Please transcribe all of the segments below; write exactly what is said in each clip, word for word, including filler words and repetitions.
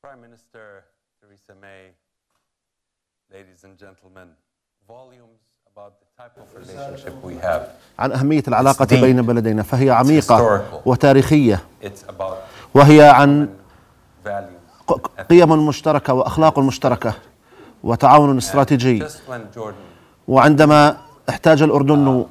Prime Minister Theresa May, ladies and gentlemen, volumes about the type of relationship we have. عن أهمية العلاقة بين بلدينا، فهي عميقة وتاريخية، وهي عن قيم مشتركة وأخلاق مشتركة وتعاون استراتيجي. وعندما احتاج الأردن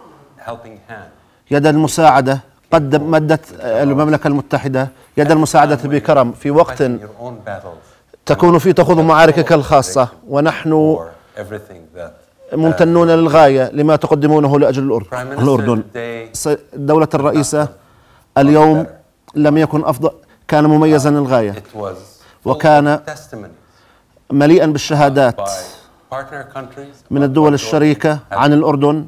يد المساعدة قدم مدت المملكة المتحدة يد المساعدة بكرم في وقت تكون فيه تخوض معاركك الخاصة، ونحن ممتنون للغاية لما تقدمونه لأجل الأردن. دولة الرئيسة اليوم لم يكن أفضل، كان مميزا للغاية، وكان مليئا بالشهادات من الدول الشريكة عن الأردن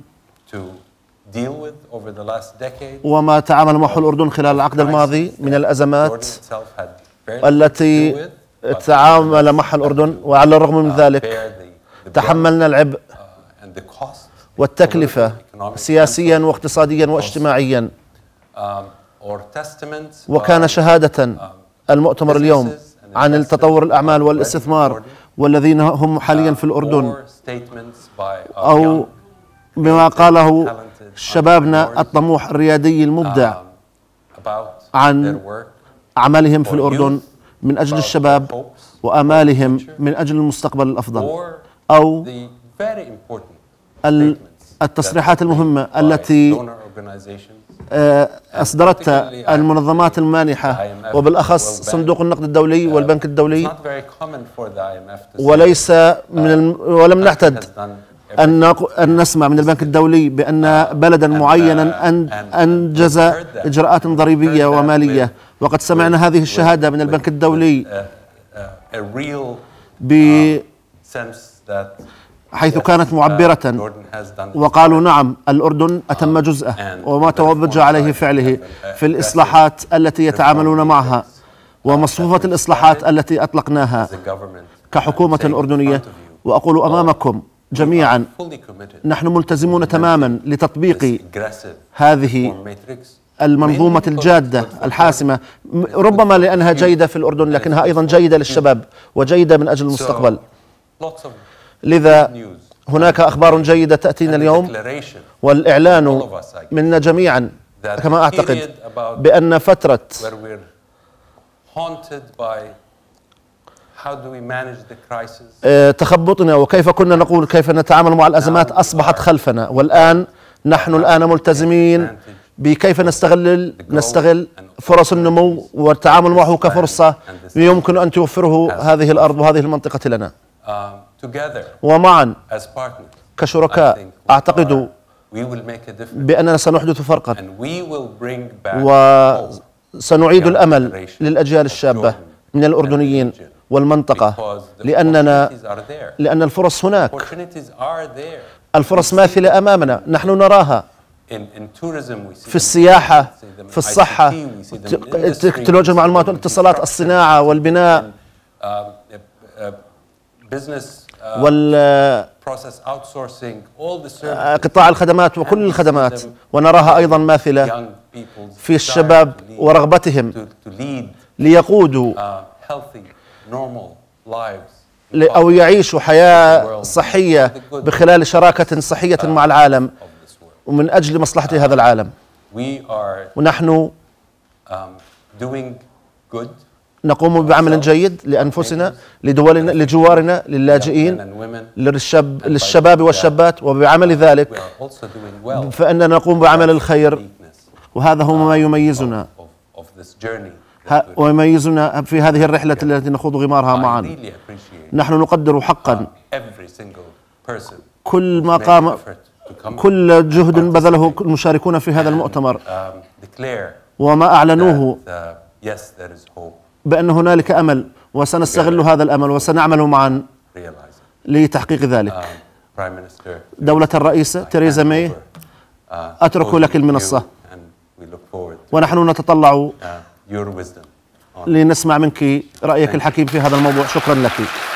وما تعامل معه الأردن خلال العقد الماضي من الأزمات التي تعامل معها الأردن. وعلى الرغم من ذلك تحملنا العبء والتكلفة سياسيا واقتصاديا واجتماعيا. وكان شهادة المؤتمر اليوم عن التطور الأعمال والاستثمار والذين هم حاليا في الأردن، أو بما قاله شبابنا الطموح الريادي المبدع عن عملهم في الأردن من أجل الشباب وآمالهم من أجل المستقبل الأفضل، أو التصريحات المهمة التي أصدرتها المنظمات المانحة وبالأخص صندوق النقد الدولي والبنك الدولي. وليس من الم... ولم نعتد أن أن نسمع من البنك الدولي بأن بلدا معينا أنجز إجراءات ضريبية ومالية، وقد سمعنا هذه الشهادة من البنك الدولي ب حيث كانت معبرة، وقالوا نعم الأردن أتم جزءه وما توجه عليه فعله في الإصلاحات التي يتعاملون معها ومصفوفة الإصلاحات التي أطلقناها كحكومة أردنية. وأقول أمامكم جميعا نحن ملتزمون تماما لتطبيق هذه المنظومة الجادة الحاسمة، ربما لأنها جيدة في الأردن لكنها أيضا جيدة للشباب وجيدة من أجل المستقبل. لذا هناك أخبار جيدة تأتينا اليوم، والإعلان منا جميعا كما أعتقد بأن فترة تخبطنا وكيف كنا نقول كيف نتعامل مع الأزمات أصبحت خلفنا، والآن نحن الآن ملتزمين بكيف نستغل نستغل فرص النمو والتعامل معه كفرصة يمكن أن توفره هذه الأرض وهذه المنطقة لنا. ومعا كشركاء أعتقد بأننا سنحدث فرقا وسنعيد الأمل للأجيال الشابة من الأردنيين والمنطقة، لأننا لأن الفرص هناك، الفرص ماثلة أمامنا، نحن نراها في السياحة، في الصحة، تكنولوجيا المعلومات والاتصالات، الصناعة والبناء وقطاع الخدمات وكل الخدمات، ونراها أيضا ماثلة في الشباب ورغبتهم ليقودوا أو يعيشوا حياة صحية بخلال شراكة صحية مع العالم ومن أجل مصلحة هذا العالم. ونحن نقوم بعمل جيد لأنفسنا، لدولنا، لجوارنا، للاجئين، للشب للشباب والشابات، وبعمل ذلك فإننا نقوم بعمل الخير، وهذا هو ما يميزنا ويميزنا في هذه الرحلة التي نخوض غمارها معا. نحن نقدر حقا كل ما قام كل جهد بذله المشاركون في هذا المؤتمر وما أعلنوه بأن هنالك أمل، وسنستغل هذا الأمل وسنعمل معا لتحقيق ذلك. دولة الرئيسة تheresa May، أترك لك المنصة، ونحن نتطلع لنسمع منك رأيك الحكيم في هذا الموضوع. شكرا لك.